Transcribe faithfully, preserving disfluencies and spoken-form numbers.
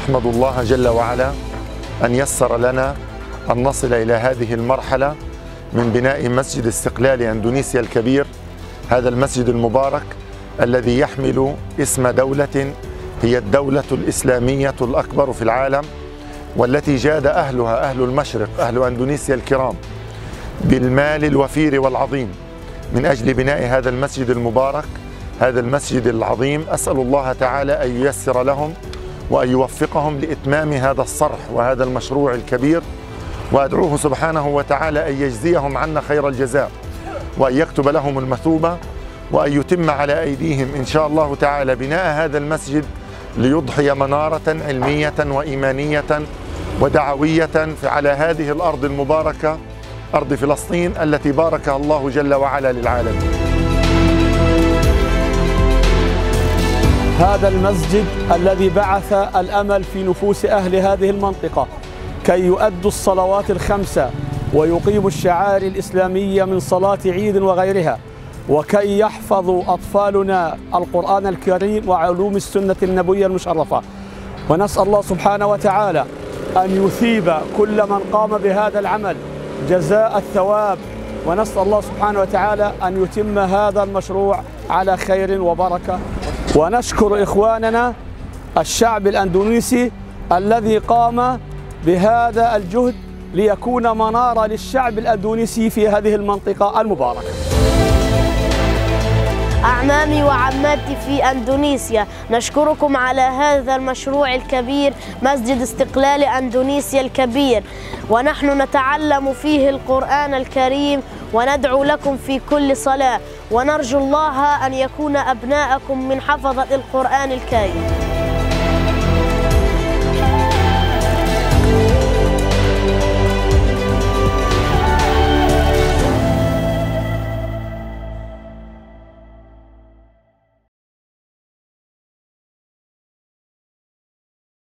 نحمد الله جل وعلا أن يسر لنا أن نصل إلى هذه المرحلة من بناء مسجد استقلال أندونيسيا الكبير. هذا المسجد المبارك الذي يحمل اسم دولة هي الدولة الإسلامية الأكبر في العالم، والتي جاد أهلها أهل المشرق أهل أندونيسيا الكرام بالمال الوفير والعظيم من أجل بناء هذا المسجد المبارك، هذا المسجد العظيم. أسأل الله تعالى أن ييسر لهم وأن يوفقهم لإتمام هذا الصرح وهذا المشروع الكبير، وأدعوه سبحانه وتعالى أن يجزيهم عنا خير الجزاء، وأن يكتب لهم المثوبة، وأن يتم على أيديهم إن شاء الله تعالى بناء هذا المسجد ليضحي منارة علمية وإيمانية ودعوية على هذه الأرض المباركة، أرض فلسطين التي باركها الله جل وعلا للعالمين. هذا المسجد الذي بعث الأمل في نفوس أهل هذه المنطقة كي يؤدوا الصلوات الخمسة ويقيموا الشعائر الإسلامية من صلاة عيد وغيرها، وكي يحفظوا أطفالنا القرآن الكريم وعلوم السنة النبوية المشرفة. ونسأل الله سبحانه وتعالى أن يثيب كل من قام بهذا العمل جزاء الثواب، ونسأل الله سبحانه وتعالى أن يتم هذا المشروع على خير وبركة. ونشكر إخواننا الشعب الأندونيسي الذي قام بهذا الجهد ليكون منارة للشعب الأندونيسي في هذه المنطقة المباركة. أعمامي وعماتي في أندونيسيا، نشكركم على هذا المشروع الكبير مسجد استقلال أندونيسيا الكبير، ونحن نتعلم فيه القرآن الكريم وندعو لكم في كل صلاة، ونرجو الله أن يكون أبناءكم من حفظة القرآن الكريم.